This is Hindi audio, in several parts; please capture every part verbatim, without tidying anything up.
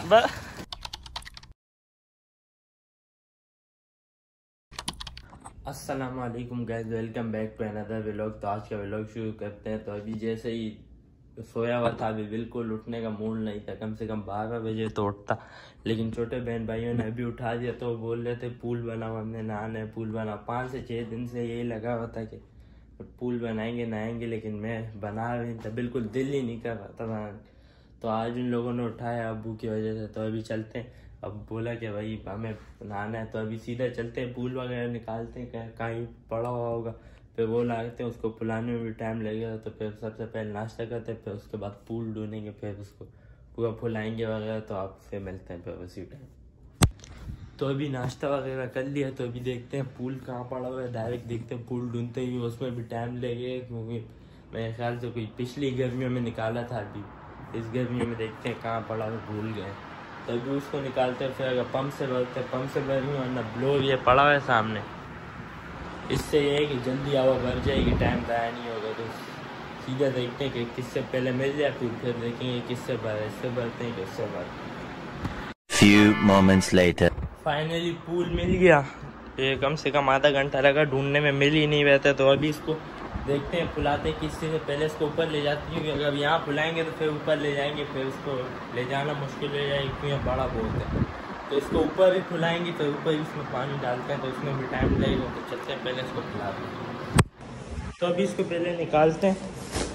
अस्सलाम वालेकुम guys, welcome back to another vlog. तो आज का व्लॉग शुरू करते हैं। तो अभी जैसे ही सोया हुआ था, अभी बिल्कुल उठने का मूड नहीं था। कम से कम बारह बजे तो उठता, लेकिन छोटे बहन भाइयों ने अभी उठा दिया। तो बोल रहे थे पूल बनाओ, हमने नहाना है, पूल बनाओ। पाँच से छः दिन से यही लगा हुआ था कि पूल बनाएंगे नहाएंगे, लेकिन मैं बना नहीं था, बिल्कुल दिल ही नहीं कर रहा था। तो आज उन लोगों ने उठाया अब्बू की वजह से। तो अभी चलते हैं। अब बोला कि भाई हमें नहाना है, तो अभी सीधा चलते हैं, पूल वगैरह निकालते हैं, कहीं पड़ा हुआ होगा, फिर वो लाते हैं। उसको फुलाने में भी टाइम लगेगा। तो फिर सबसे पहले नाश्ता करते हैं, फिर उसके बाद पूल ढूंढेंगे, फिर उसको पूरा फुलाएंगे वगैरह। तो आपसे मिलते हैं फिर उसी टाइम। तो अभी नाश्ता वगैरह कर लिया। तो अभी देखते हैं पूल कहाँ पड़ा हुआ है, डायरेक्ट देखते हैं। पूल ढूंढते ही उसमें भी टाइम लगेगा, क्योंकि मेरे ख्याल से कोई पिछली गर्मियों में निकाला था, अभी इस गर्मियों में देखते हैं कहाँ पड़ा हुआ, भूल गए। तो अभी उसको निकालते हैं, फिर अगर पंप से भरते हैं, पंप से भरेंगे, वरना ब्लोर ये पड़ा हुआ है सामने। इससे ये है कि जल्दी हवा भर जाएगी, टाइम ज़ाया नहीं होगा। तो सीधा देखते हैं कि किससे पहले मिल जाए पूल, फिर देखेंगे किससे भर, इससे भरते हैं किससे भरते हैं। Few moments later. Finally pool मिल गया। ये कम से कम आधा घंटा लगा ढूंढने में, मिल ही नहीं रहता। तो अभी इसको देखते हैं, फुलाते किससे से पहले इसको ऊपर ले जाते हैं, क्योंकि अगर यहाँ फुलाएंगे तो फिर ऊपर ले जाएंगे, फिर उसको ले जाना मुश्किल हो जाएगी, क्योंकि यहाँ बड़ा बहुत है। तो इसको ऊपर भी फुलाएंगे, फिर ऊपर भी इसमें पानी डालते हैं, तो उसमें भी टाइम लगेगा। तो चलते हैं, पहले इसको फुलाते हैं। तो अभी इसको पहले निकालते हैं।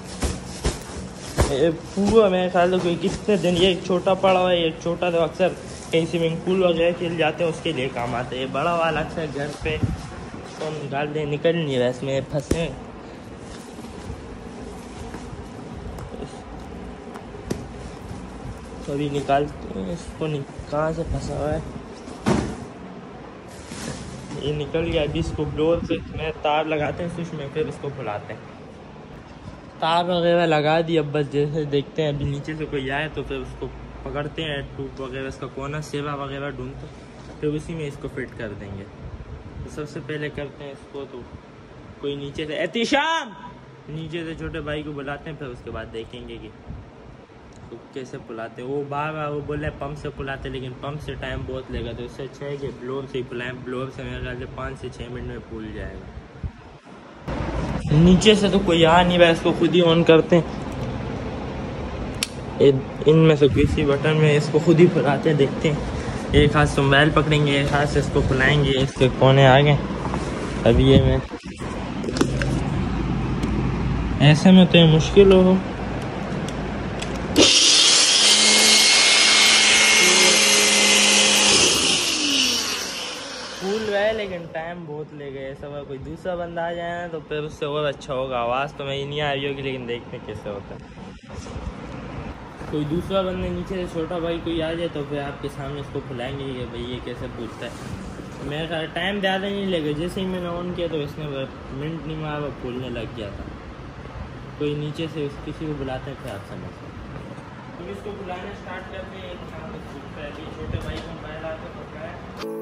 पूरा मेरे ख्याल से कोई कितने दिन, ये एक छोटा पड़ा हुआ है, एक छोटा तो अक्सर कहीं स्विमिंग पूल वगैरह खेल जाते हैं, उसके लिए काम आते हैं। बड़ा वाला अक्सर घर पे तो निकाल दे, निकल नहीं रहा, इसमें फंसे। तो अभी निकालते हैं इसको, कहाँ से फंसा हुआ है, ये निकल गया। अभी इसको ब्लोर से मैं तार लगाते हैं स्विच में, फिर इसको फुलाते हैं। तार वगैरह लगा दी, अब बस जैसे देखते हैं अभी नीचे से कोई आए तो फिर उसको पकड़ते हैं, टूप वगैरह इसका कोना सेवा वगैरह ढूंढते, फिर उसी में इसको फिट कर देंगे। तो सबसे पहले करते हैं इसको, तो कोई नीचे से एहतिशाम नीचे से छोटे भाई को बुलाते हैं, फिर उसके बाद देखेंगे कि तो कैसे पुलाते हैं। वो बार बार वो बोले पंप से पुलाते, लेकिन पंप से टाइम बहुत लगेगा। तो इससे अच्छा है कि ब्लोर से ही पुलाएं। ब्लोर से मेरे ख्याल से पाँच से छः मिनट में पुल जाएगा। नीचे से तो कोई आ नहीं रहा, इसको खुद ही ऑन करते हैं। इनमें से किसी बटन में इसको खुद ही फुलाते हैं, देखते हैं। एक हाथ से मोबाइल पकड़ेंगे, एक हाथ से इसको फुलाएंगे, इसके कोने आ गए। अभी ये में ऐसे में तो ये मुश्किल हो। फूल है, लेकिन टाइम बहुत ले गए। ऐसा कोई दूसरा बंदा आ जाए ना तो फिर उससे और अच्छा होगा। आवाज़ तो मैं नहीं आ रही होगी, लेकिन देखते हैं कैसे होता है। कोई दूसरा बंदा नीचे से छोटा भाई कोई आ जाए तो फिर आपके सामने इसको फुलाएंगे कि भाई ये कैसे पूछता है। मेरा ख्याल टाइम ज़्यादा नहीं लगेगा। जैसे ही मैंने ऑन किया तो इसने मिनट नहीं मारा, फूलने लग गया था। कोई नीचे से उस किसी को बुलाते हैं, फिर आप समझ सकते। तो इसको बुलाना स्टार्ट करते हैं। छोटे भाई को मोबाइल आते पकड़ा।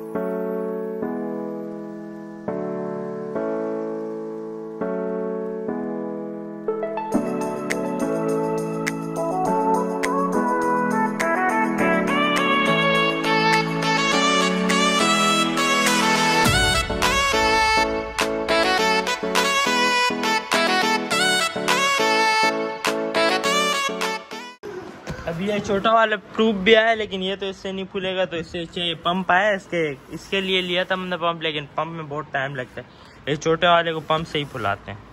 अभी ये छोटा वाला ट्यूब भी आया, लेकिन ये तो इससे नहीं फूलेगा। तो इससे चाहिए पंप आया, इसके इसके लिए लिया था मैंने पंप, लेकिन पंप में बहुत टाइम लगता है। ये छोटे वाले को पंप से ही फुलाते हैं।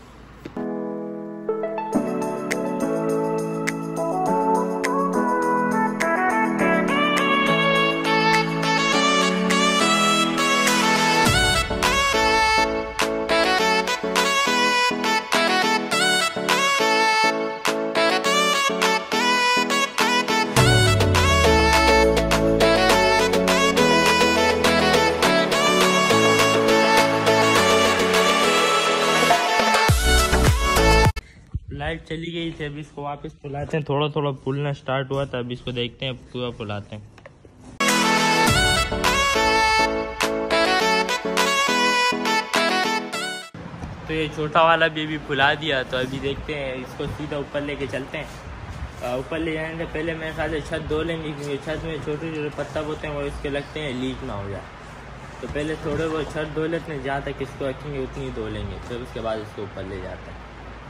लाइट चली गई थी, अभी इसको वापस फुलाते हैं। थोड़ा थोड़ा फूलना स्टार्ट हुआ था, अभी इसको देखते हैं, पूरा फुलाते हैं। तो ये छोटा वाला भी अभी फुला दिया। तो अभी देखते हैं, इसको सीधा ऊपर लेके चलते हैं, ऊपर ले जाने से पहले मेरे ख्याल से छत धो लेंगे, क्योंकि छत में छोटे छोटे पत्ता होते हैं वो इसके लगते हैं लीक ना हो जाए। तो पहले थोड़े बहुत छत धो लेते हैं, जहाँ तक इसको रखेंगे उतनी धो लेंगे, फिर उसके बाद इसको ऊपर ले जाते हैं।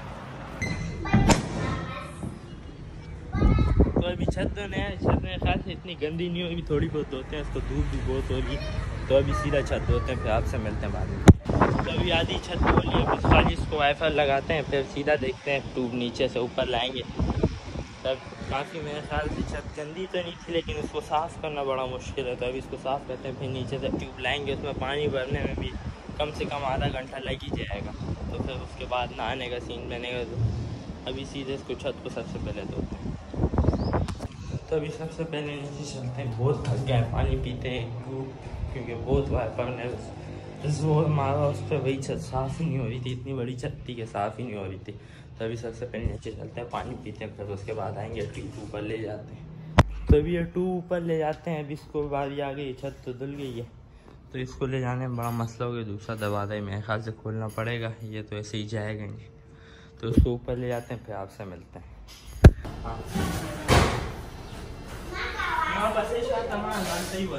तो अभी छत धोने है, छत में खास इतनी गंदी नहीं होगी, थोड़ी बहुत धोते हैं, इसको धूप भी बहुत होगी, तो अभी सीधा छत धोते हैं, फिर आपसे मिलते हैं बाद में। तो अभी आधी छत धो ली, अब खाली इसको वाइफर लगाते हैं, फिर सीधा देखते हैं ट्यूब नीचे से ऊपर लाएंगे। तब काफ़ी मेरे ख्याल से छत गंदी तो नहीं थी, लेकिन उसको साफ़ करना बड़ा मुश्किल है, तो अभी इसको साफ़ करते हैं, फिर नीचे से ट्यूब लाएंगे। उसमें पानी भरने में भी कम से कम आधा घंटा लग ही जाएगा, तो फिर उसके बाद नहाने का सीन बनेगा। तो अभी सीधे इसको छत को सबसे पहले धोते हैं। तो अभी सबसे पहले नीचे चलते हैं, बहुत थक गए, पानी पीते हैं क्योंकि बहुत वाइपर ने जोर मारा उस पर, वही छत साफ़ ही नहीं हो रही थी, इतनी बड़ी छत थी कि साफ़ ही नहीं हो रही थी। तो अभी सबसे पहले नीचे चलते हैं, पानी पीते हैं, फिर उसके बाद आएंगे ट्यूब ऊपर ले जाते हैं। तो अभी ये ट्यूब ऊपर ले जाते हैं। अभी इसको बारी आ गई, छत तो धुल गई है, तो इसको ले जाने में बड़ा मसला हो गया। दूसरा दरवाज़ा ही मेरे ख्याल से खोलना पड़ेगा, ये तो ऐसे ही जाएगा नहीं। तो उसको ऊपर ले जाते हैं, फिर आपसे मिलते हैं। हाँ हाँ बस तमाम सही हुआ।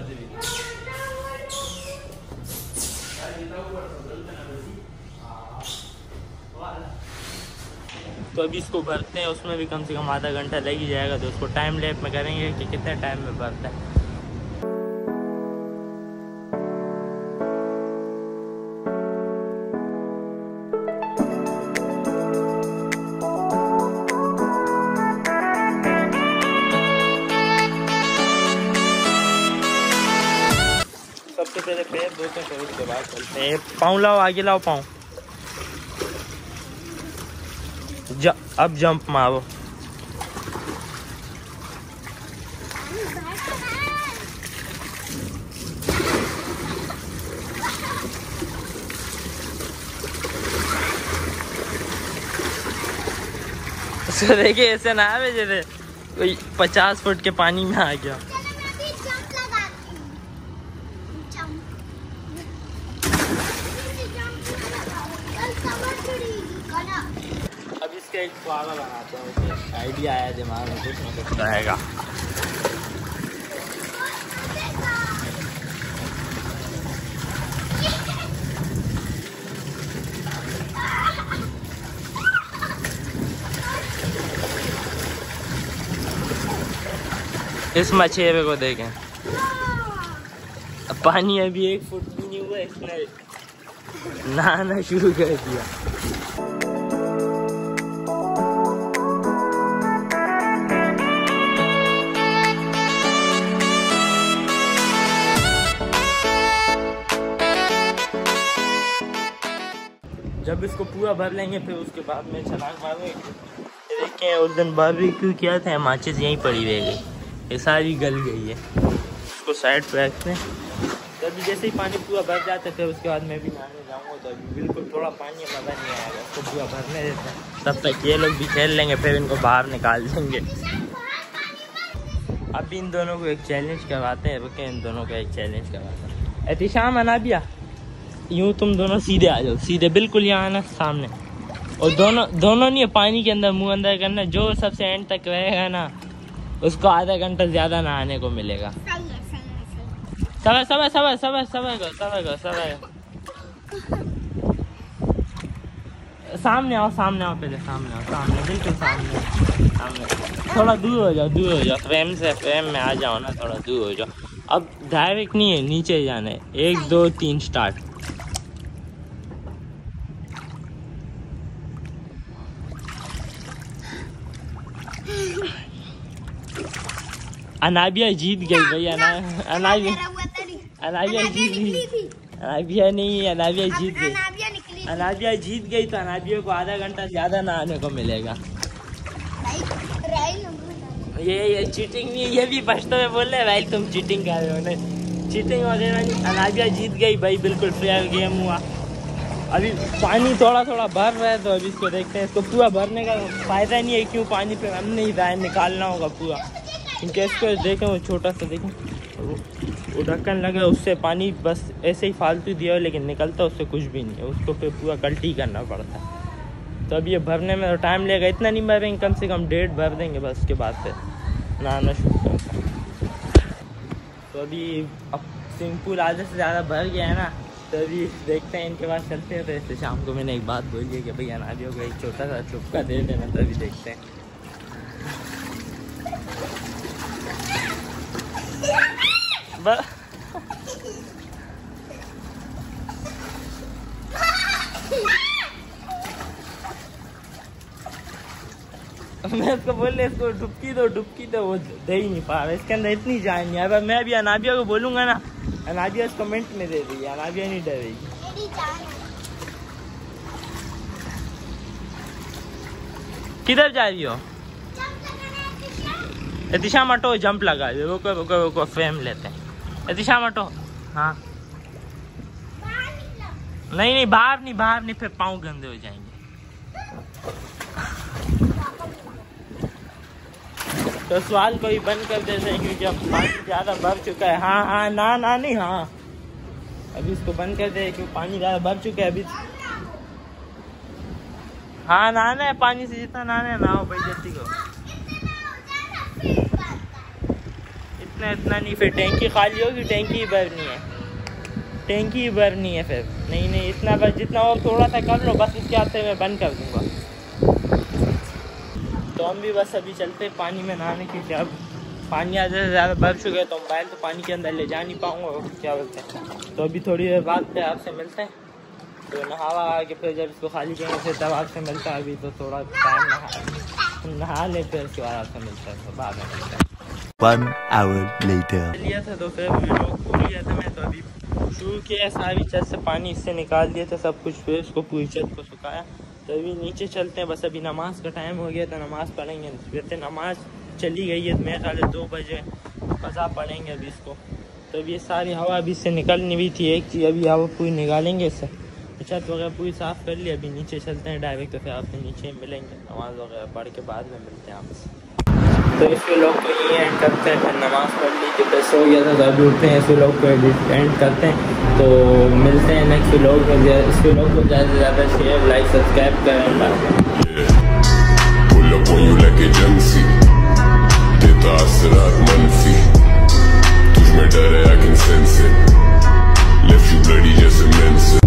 तो अभी इसको भरते हैं, उसमें भी कम से कम आधा घंटा लग ही जाएगा, तो उसको टाइम लैप में करेंगे कि कितने टाइम में भरता है। सबसे पहले पैर धोते हैं, फिर उसके बाद चलते हैं। पाँव लाओ, आगे लाओ पाँव, ज, अब जंप मारो। तो देखिए ऐसे ना आवे जैसे कोई पचास फुट के पानी में आ गया। अब इसका एक फुहारा बनाते हैं, आइडिया आया दिमाग में, कुछ ना कुछ रहेगा। इस मछेरे को देखें, पानी अभी एक फुट भी नहीं हुआ, इसने नहाना शुरू कर दिया। जब इसको पूरा भर लेंगे, फिर उसके बाद में छलांग मारेंगे। देखें उस दिन बारबेक्यू किया था, माचिस यहीं पड़ी रह गई, ये सारी गल गई है। इसको साइड पे रखते हैं। तो अभी जैसे ही पानी पूरा भर जाता है, फिर उसके बाद मैं भी नहाने जाऊँगा। तो अभी बिल्कुल थोड़ा पानी मज़ा नहीं आएगा, इसको पूरा भरने देते हैं, तब तक ये लोग भी खेल लेंगे, फिर इनको बाहर निकाल देंगे। अभी इन दोनों को एक चैलेंज करवाते हैं, रुके इन दोनों का एक चैलेंज करवाते हैं। एहतिशाम, अनाबिया, यूँ तुम दोनों सीधे आ जाओ, सीधे बिल्कुल यहाँ आना सामने, और दोनों दोनों नहीं पानी के अंदर मुंह अंदर करना। जो सबसे एंड तक रहेगा ना, उसको आधा घंटा ज़्यादा नहाने को मिलेगा। सबर सबर सबर सबर सबर करो सबर करो सबर सामने आओ, सामने आओ, पहले सामने आओ, सामने बिल्कुल सामने सामने। थोड़ा दूर हो जाओ, दूर हो जाओ, फ्रेम से फ्रेम में आ जाओ ना, थोड़ा दूर हो जाओ। अब डायरेक्ट नहीं है, नीचे जाना है। एक दो तीन स्टार्ट। अनाबिया जीत गई भैया, अनाबिया अनाबिया जीत गई। अनाबिया नहीं, अनाबिया जीत गई। अनाबिया जीत गई तो अनाबिया को आधा घंटा ज़्यादा नहाने को मिलेगा। ये ये चीटिंग नहीं है, ये भी पछतो में बोल रहे भाई तुम चीटिंग कर रहे हो। नहीं चीटिंग वगैरह नहीं, अनाबिया जीत गई भाई, बिल्कुल फेयर गेम हुआ। अभी पानी थोड़ा थोड़ा भर रहा है, तो अभी इसको देखते हैं। इसको पूरा भरने का फ़ायदा नहीं है, क्यों पानी पे हम नहीं रहा है, निकालना होगा पूरा। क्योंकि इसको देखें, वो छोटा सा देखें, वो ढक्कन लगा, उससे पानी बस ऐसे ही फालतू दिया हो, लेकिन निकलता उससे कुछ भी नहीं है। उसको फिर पूरा कल्टी करना पड़ता है। तो अभी ये भरने में तो टाइम लगेगा, इतना नहीं भरेंगे, कम से कम डेढ़ भर देंगे बस, उसके बाद से नहाना शुरू करते हैं। तो अभी अब स्विमिंग पूल आधे से ज़्यादा भर गया है ना, तो अभी देखते हैं इनके पास चलते हैं। तो इससे शाम को मैंने एक बात बोली है कि भैया नादियों को एक छोटा सा चुपका दे देना, तो अभी देखते हैं। बस मैं इसको बोल रहे इसको डुबकी दो डुबकी दो, वो दे ही नहीं पा रहा, इसके अंदर इतनी जान नहीं। अब मैं भी अनाबिया को बोलूंगा ना, अनाबिया इस कमेंट में दे देगी, अनाबिया नहीं डरेगी। किधर जा रही हो? एतिशा मटो, जंप लगा दे, वो को, वो को, वो को फ्रेम लेते हैं। एतिशा मटो, हाँ नहीं नहीं बाहर नहीं, बाहर नहीं, फिर पाँव गंदे हो जाएंगे। तो सवाल को ही बंद कर देते हैं क्योंकि अब पानी ज़्यादा भर चुका है। हाँ हाँ ना ना नहीं, हाँ अभी इसको बंद कर दे क्योंकि पानी ज़्यादा भर चुका है अभी। हाँ नहाना है, पानी से जितना नहाना है नहाओ भाई, जल्दी को इतना इतना नहीं, फिर टैंकी खाली होगी, टैंकी ही भरनी है, टैंकी ही भरनी है फिर। नहीं नहीं इतना बस, जितना और थोड़ा सा कर लो बस, इसके हाथ से मैं बंद कर दूँगा। तो हम भी बस अभी चलते हैं पानी में नहाने, क्योंकि अब पानी आधे से ज़्यादा भर चुके हैं, तो मोबाइल तो पानी के अंदर ले जा नहीं पाऊँगा, क्या बोलते हैं। तो अभी थोड़ी देर बाद फिर आपसे मिलते हैं, तो नहावा आके फिर जब इसको खाली करेंगे फिर तब आपसे मिलता है। अभी तो थोड़ा टाइम नहा नहा ले, फिर उसके बाद आपसे मिलता है, तो बाद में मिलता है। One hour later. लिया था तो फिर लोग भूल गया था मैं, तो अभी शुरू किया, सारी छत से पानी इससे निकाल दिया था सब कुछ, फिर उसको पूरी छत को सुखाया। तो अभी नीचे चलते हैं, बस अभी नमाज का टाइम हो गया था, नमाज़ पढ़ेंगे। फिर नमाज चली गई है, मेरे ख्याल दो बजे कज़ा पढ़ेंगे अभी इसको। तो अभी ये सारी हवा अभी इससे निकलनी भी थी, एक चीज़ अभी हवा पूरी निकालेंगे इससे, छत वगैरह पूरी साफ़ कर ली। अभी नीचे चलते हैं डायरेक्ट, तो फिर आपसे नीचे मिलेंगे, नमाज़ वगैरह पढ़ के बाद में मिलते हैं आपसे। तो इसके लोग को ये एंड करते हैं, फिर नमाज़ पढ़ ली कि फिर सो गया था, तो अभी उठते हैं, इसके लोग को एंड करते हैं। तो मिलते हैं नेक्स्ट व्लॉग में। इसके लोग को ज़्यादा से ज़्यादा शेयर लाइक सब्सक्राइब करें। देता असरार मनफी, तुझ में डर है, I can sense it, left you bloody just immense।